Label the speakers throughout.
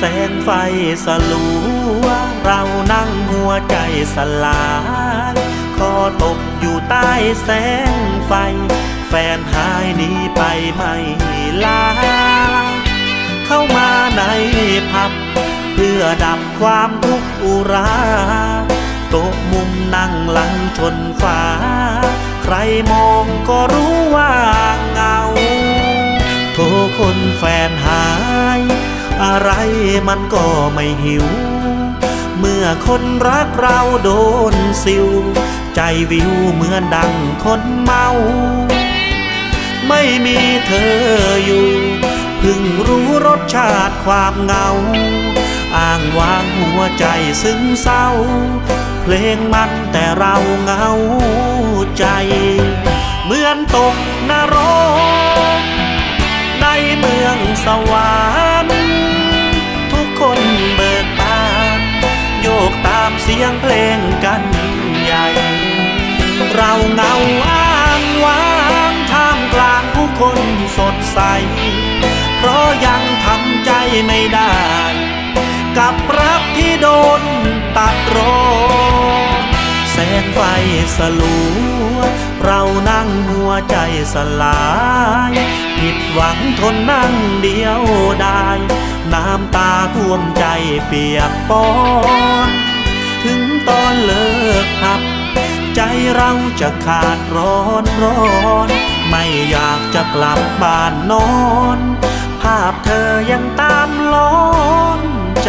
Speaker 1: งไฟสลัวเรานั่งหัวใจสลายคอตกอยู่ใต้แสงไฟแฟนหายหนีไปไม่ลาเข้ามาในผับเพื่อดับความทุกข์อุราโต๊ะมุมนั่งหลังชนฝาใครมองก็รู้ว่าเงาโทรคนแฟนหายอะไรมันก็ไม่หิวเมื่อคนรักเราโดนสิวใจวิวเหมือนดังคนเมาไม่มีเธออยู่เพิ่งรู้รสชาติความเหงาอ้างว้างหัวใจซึ้งเศร้าเพลงมันแต่เราเหงาใจเหมือนตกนรกในเมืองสวรรค์ทุกคนเบิกบานโยกตามเสียงเพลงกันใหญ่เราเหงาอ้างว้างท่ามกลางผู้คนสดใสเพราะยังทำใจไม่ได้กับรักที่โดนตัดรอนแสงไฟสลัวเรานั่งหัวใจสลายผิดหวังทนนั่งเดียวได้น้ำตาท่วมใจเปียกปอนถึงตอนเลิกหับใจเราจะขาดร้อนไม่อยากจะกลับบ้านนอนภาพเธอยังตามล้อนใจ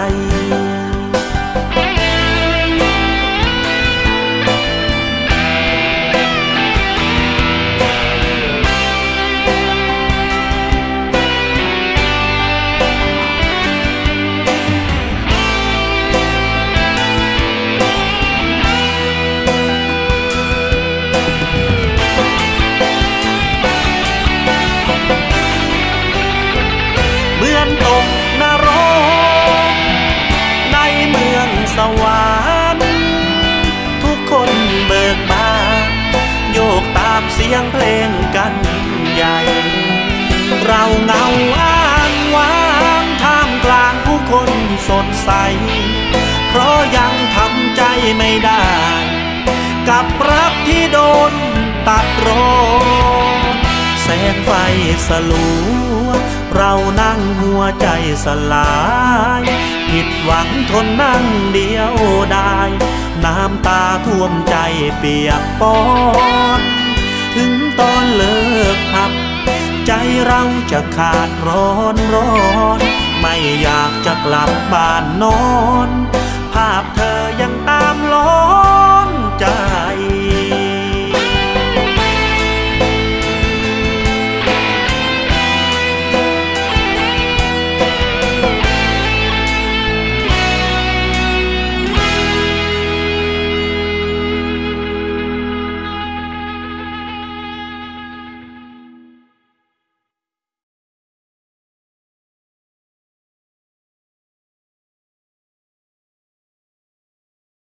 Speaker 1: สวรรค์ทุกคนเบิกบานโยกตามเสียงเพลงกันใหญ่เราเหงาอ้างว้างท่ามกลางผู้คนสดใสเพราะยังทำใจไม่ได้กับรักที่โดนตัดรอนแสงไฟสลัวเรานั่งหัวใจสลายผิดหวังทนนั่งเดียวได้น้ำตาท่วมใจเปียกปอนถึงตอนเลิกหับใจเราจะขาดร้อนไม่อยากจะกลับบ้านนอนภาพเธอยังตามล้อนใจ